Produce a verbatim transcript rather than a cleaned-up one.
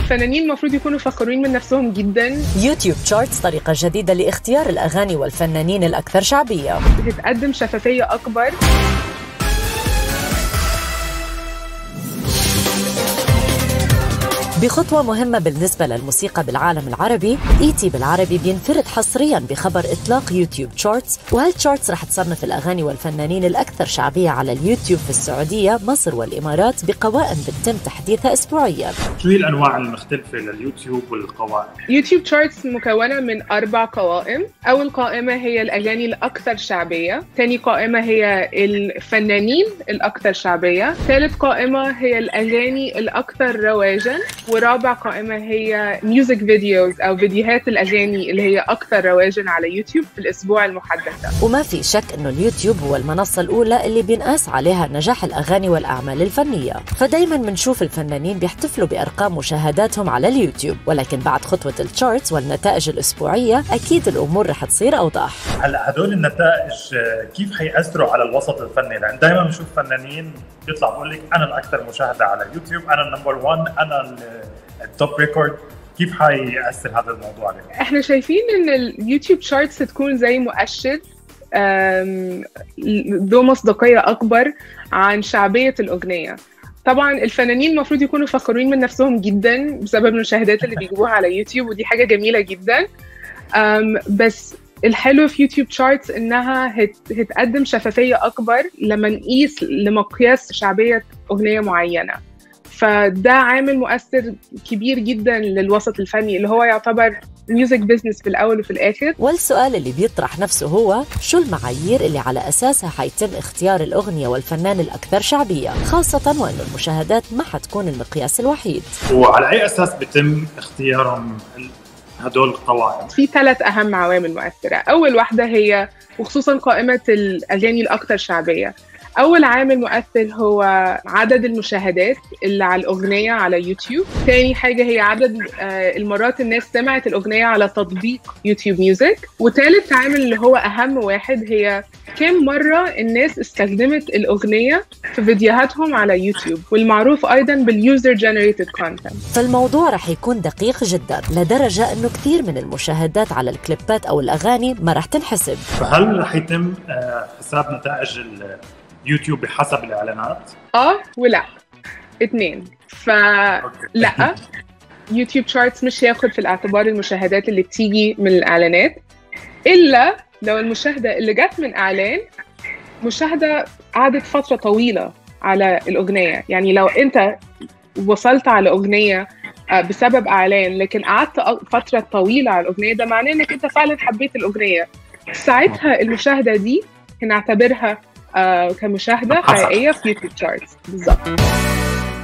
الفنانين المفروض يكونوا فخورين من نفسهم جدا. يوتيوب شارتس طريقة جديدة لاختيار الأغاني والفنانين الأكثر شعبية، بتقدم شفافية أكبر. بخطوة مهمة بالنسبة للموسيقى بالعالم العربي، إيتي بالعربي بينفرد حصرياً بخبر إطلاق يوتيوب شارتس، وهالشارتس رح تصنف الأغاني والفنانين الأكثر شعبية على اليوتيوب في السعودية، مصر والإمارات بقوائم بتتم تحديثها أسبوعياً. شو هي الأنواع المختلفة لليوتيوب والقوائم؟ يوتيوب شارتس مكونة من أربع قوائم. أول قائمة هي الأغاني الأكثر شعبية، ثاني قائمة هي الفنانين الأكثر شعبية، ثالث قائمة هي الأغاني الأكثر رواجاً، ورابع قائمة هي ميوزك فيديوز أو فيديوهات الأغاني اللي هي أكثر رواجاً على يوتيوب في الأسبوع المحدث ده. وما في شك إنه اليوتيوب هو المنصة الأولى اللي بينقاس عليها نجاح الأغاني والأعمال الفنية، فدايماً بنشوف الفنانين بيحتفلوا بأرقام مشاهداتهم على اليوتيوب، ولكن بعد خطوة الشارتس والنتائج الأسبوعية أكيد الأمور رح تصير أوضح. هلا هدول النتائج كيف حيأثروا على الوسط الفني؟ لأن دائما بنشوف فنانين بيطلع بقول لك أنا الأكثر مشاهدة على اليوتيوب، أنا النمبر وان، أنا التوب ريكورد. كيف حيأثر هذا الموضوع عليهم؟ احنا شايفين ان اليوتيوب شارتس تكون زي مؤشر ذو مصداقية أكبر عن شعبية الأغنية. طبعا الفنانين المفروض يكونوا فخورين من نفسهم جدا بسبب المشاهدات اللي بيجيبوها على يوتيوب، ودي حاجة جميلة جدا. بس الحلو في يوتيوب شارتس انها هت هتقدم شفافية اكبر لما نقيس لمقياس شعبية اغنية معينة، فده عامل مؤثر كبير جدا للوسط الفني اللي هو يعتبر ميوزك بيزنس في الاول وفي الاخر. والسؤال اللي بيطرح نفسه هو شو المعايير اللي على اساسها حيتم اختيار الاغنية والفنان الاكثر شعبية، خاصة وانه المشاهدات ما حتكون المقياس الوحيد. وعلى اي اساس بيتم اختيارهم هدول القوائم؟ في ثلاث أهم عوامل مؤثرة. أول واحدة هي وخصوصاً قائمة الأغاني الأكثر شعبية. أول عامل مؤثر هو عدد المشاهدات اللي على الأغنية على يوتيوب. ثاني حاجة هي عدد المرات الناس سمعت الأغنية على تطبيق يوتيوب ميوزك. وثالث عامل اللي هو أهم واحد هي كم مرة الناس استخدمت الأغنية في فيديوهاتهم على يوتيوب، والمعروف أيضاً باليوزر جنريتد كونتنت. فالموضوع رح يكون دقيق جداً لدرجة إنه كثير من المشاهدات على الكليبات أو الأغاني ما رح تنحسب. فهل رح يتم حساب نتائج اليوتيوب بحسب الإعلانات؟ آه ولا اثنين. فلا يوتيوب شارتس مش هياخد في الاعتبار المشاهدات اللي بتيجي من الإعلانات، إلا لو المشاهدة اللي جت من إعلان مشاهدة قعدت فترة طويلة على الأغنية. يعني لو أنت وصلت على أغنية بسبب إعلان لكن قعدت فترة طويلة على الأغنية، ده معناه إنك أنت فعلا حبيت الأغنية، ساعتها المشاهدة دي هنعتبرها كمشاهدة حقيقية في يوتيوب شارتس. بالظبط.